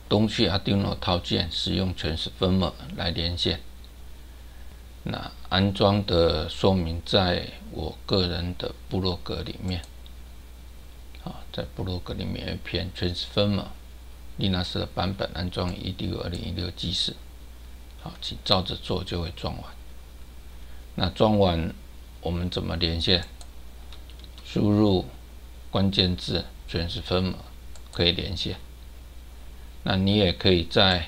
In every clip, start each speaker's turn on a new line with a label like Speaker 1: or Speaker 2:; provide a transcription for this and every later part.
Speaker 1: 东区 Arduino 套件使用Transformer 来连线。那安装的说明在我个人的部落格里面，在部落格里面有一篇 Transformer Linux 的版本安装 edu2016 记事。好，请照着做就会装完。那装完我们怎么连线？输入关键字 Transformer 可以连线。那你也可以在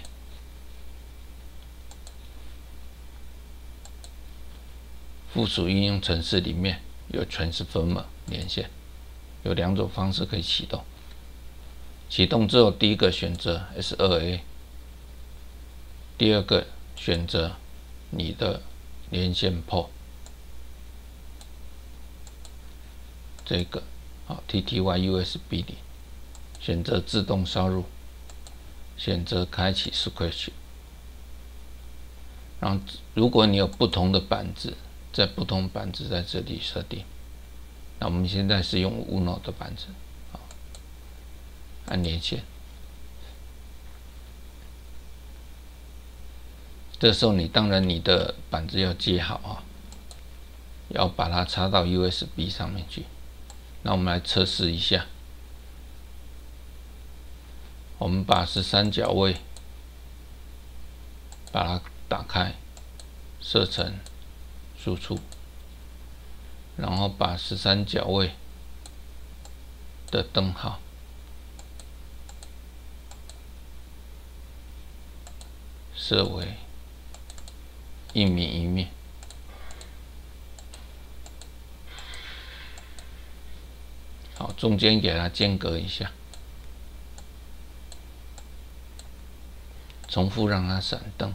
Speaker 1: 附属应用程式里面有 Transformer 连线，有2种方式可以启动。启动之后，第一个选择 S2A， 第二个选择你的连线 port， 这个TTY USB 里，选择自动烧入，选择开启 Scratch。然后，如果你有不同的板子，在不同板子在这里设定。那我们现在是用 Uno 的板子，按连线。这时候你当然你的板子要接好要把它插到 USB 上面去。那我们来测试一下。我们把13角位把它打开，设成输出，然后把13角位的灯号设为1米1面。好，中间给它间隔一下，重复让它闪灯。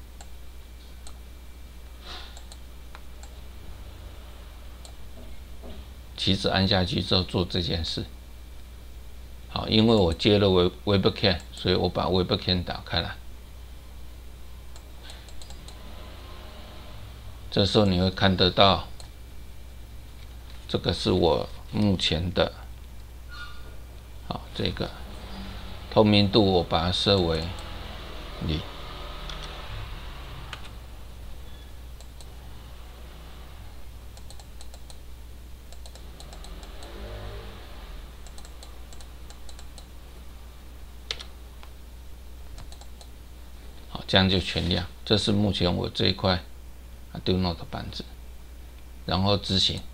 Speaker 1: 旗子按下去之后做这件事。好，因为我接了 Webcam， 所以我把 Webcam 打开来。这时候你会看得到，这个是我目前的，这个透明度我把它设为0。好，这样就全亮。这是目前我这一块 Arduino 的板子，然后执行。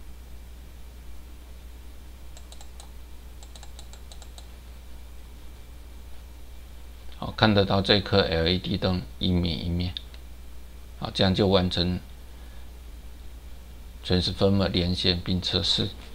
Speaker 1: 好，看得到这颗 LED 灯1米1面。好，这样就完成Transformer连线并测试。